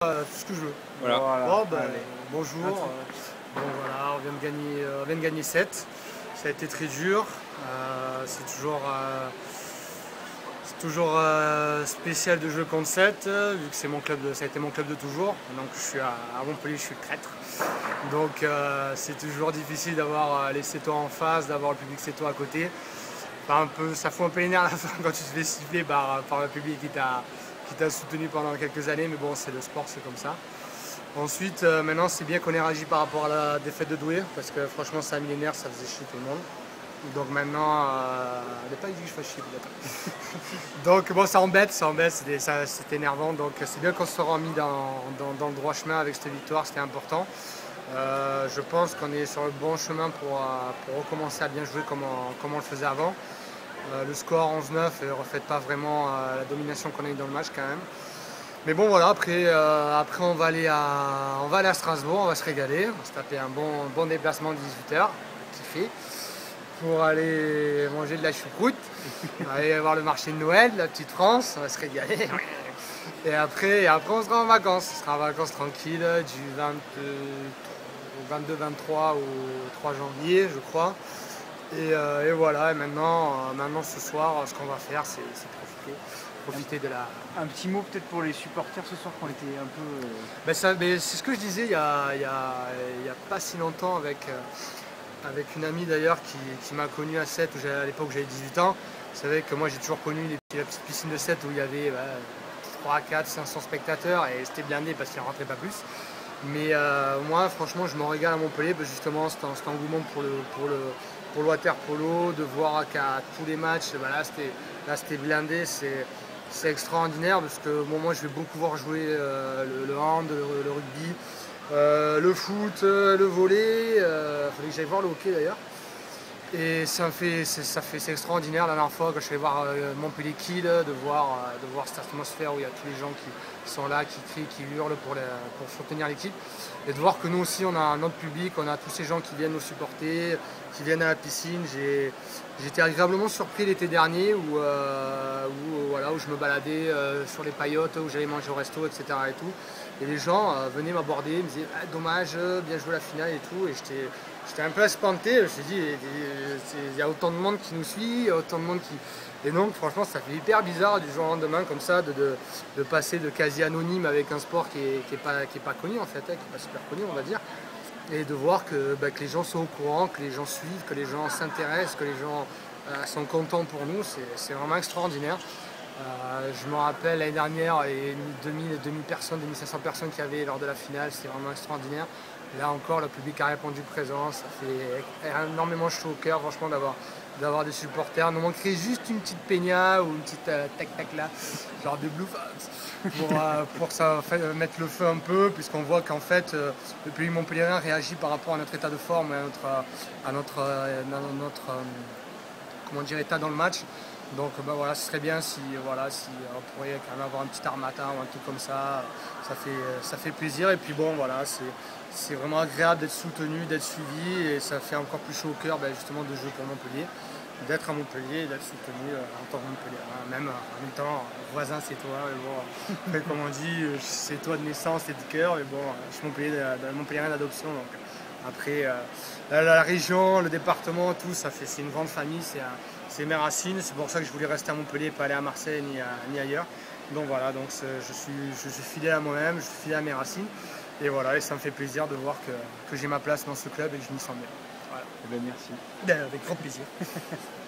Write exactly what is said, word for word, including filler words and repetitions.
Euh, tout ce que je veux. Voilà. Voilà. Bon, ben, Allez. bonjour. Euh, bon voilà, on vient de gagner, on vient de gagner sept. Ça a été très dur. Euh, c'est toujours, euh, c'est toujours euh, spécial de jouer contre sept, euh, vu que c'est mon club de, ça a été mon club de toujours. Donc je suis à, à Montpellier, je suis le traître. Donc euh, c'est toujours difficile d'avoir euh, les Sétois en face, d'avoir le public Sétois à côté. Enfin, un peu, ça fout un peu les nerfs à la fin quand tu te fais siffler par, par le public qui t'a qui t'a soutenu pendant quelques années, mais bon, c'est le sport, c'est comme ça. Ensuite, euh, maintenant, c'est bien qu'on ait réagi par rapport à la défaite de Douai, parce que franchement, c'est un millénaire, ça faisait chier tout le monde. Donc maintenant, euh, elle n'a pas dit que je fasse chier peut-être. Donc bon, ça embête, ça embête, c'est énervant. Donc c'est bien qu'on se soit remis dans, dans, dans le droit chemin avec cette victoire, c'était important. Euh, je pense qu'on est sur le bon chemin pour, pour recommencer à bien jouer comme on, comme on le faisait avant. Euh, le score onze neuf ne reflète pas vraiment euh, la domination qu'on a eu dans le match quand même. Mais bon voilà, après, euh, après on, va aller à, on va aller à Strasbourg, on va se régaler, on va se taper un bon, bon déplacement de dix-huit heures, kiffer, pour aller manger de la choucroute, aller voir le marché de Noël, la petite France, on va se régaler. Et après, et après on sera en vacances, on sera en vacances tranquilles du vingt-deux vingt-trois au trois janvier je crois. Et, euh, et voilà, et maintenant, euh, maintenant ce soir, ce qu'on va faire, c'est profiter, profiter de la... Un petit mot peut-être pour les supporters ce soir qui ont été un peu... Ben ben, c'est ce que je disais il y a, il y a, il y a pas si longtemps avec, euh, avec une amie d'ailleurs qui, qui m'a connu à sept, à l'époque où j'avais dix-huit ans. Vous savez que moi j'ai toujours connu les, la petite piscine de sept où il y avait bah, trois, quatre, cinq cents spectateurs et c'était blindé parce qu'il n'en rentrait pas plus. Mais euh, moi franchement je m'en régale à Montpellier, ben, justement cet, cet engouement pour le, pour le, pour le water polo, de voir qu'à tous les matchs, ben là c'était blindé, c'est extraordinaire parce que bon, moi je vais beaucoup voir jouer euh, le, le hand, le, le rugby, euh, le foot, le volley, euh, il faudrait que j'aille voir le hockey d'ailleurs. Et ça me fait, ça fait, c'est extraordinaire la dernière fois quand je suis allé voir euh, Montpellier Kiel, de voir, euh, de voir cette atmosphère où il y a tous les gens qui sont là, qui crient, qui hurlent pour, les, pour soutenir l'équipe. Et de voir que nous aussi on a un autre public, on a tous ces gens qui viennent nous supporter, qui viennent à la piscine. J'ai été agréablement surpris l'été dernier où, euh, où, voilà, où je me baladais euh, sur les paillotes, où j'allais manger au resto, et cetera. Et, tout. Et les gens euh, venaient m'aborder, me disaient ah, dommage, bien joué la finale et tout. Et j'étais J'étais un peu espanté, je me suis dit, il y a autant de monde qui nous suit, il y a autant de monde qui... Et donc franchement ça fait hyper bizarre du jour au lendemain comme ça, de, de, de passer de quasi anonyme avec un sport qui n'est qui est pas, qui est pas connu en fait, hein, qui n'est pas super connu on va dire. Et de voir que, bah, que les gens sont au courant, que les gens suivent, que les gens s'intéressent, que les gens euh, sont contents pour nous, c'est vraiment extraordinaire. Euh, je me rappelle l'année dernière, les deux mille, deux mille personnes, deux mille cinq cents personnes qu'il y avait lors de la finale, c'est vraiment extraordinaire. Là encore, le public a répondu présent, ça fait énormément chaud au cœur, franchement, d'avoir d'avoir des supporters. Il nous manquerait juste une petite peña ou une petite euh, tac-tac là, genre des Blue Fox, pour, euh, pour ça fait, mettre le feu un peu, puisqu'on voit qu'en fait, euh, le pays montpelliérain réagit par rapport à notre état de forme et à notre, à notre, euh, notre euh, comment dire, état dans le match. Donc ben voilà, ce serait bien si, voilà, si on pourrait quand même avoir un petit armata ou un truc comme ça, ça fait, ça fait plaisir. Et puis bon voilà, c'est vraiment agréable d'être soutenu, d'être suivi et ça fait encore plus chaud au cœur ben, justement de jouer pour Montpellier, d'être à Montpellier et d'être soutenu euh, en tant que Montpellier. Hein, même en même temps, voisin c'est toi, mais bon, comme on dit, c'est toi de naissance et de cœur, mais bon, je suis Montpellier, de, de Montpellierin d'adoption. Donc après, euh, la, la région, le département, tout, ça fait, c'est une grande famille, c'est mes racines. C'est pour ça que je voulais rester à Montpellier et pas aller à Marseille ni, à, ni ailleurs. Donc voilà, donc je suis, je suis fidèle à moi-même, je suis fidèle à mes racines. Et voilà, et ça me fait plaisir de voir que, que j'ai ma place dans ce club et que je m'y sens bien. Voilà. Eh bien, merci. Ben, avec grand plaisir.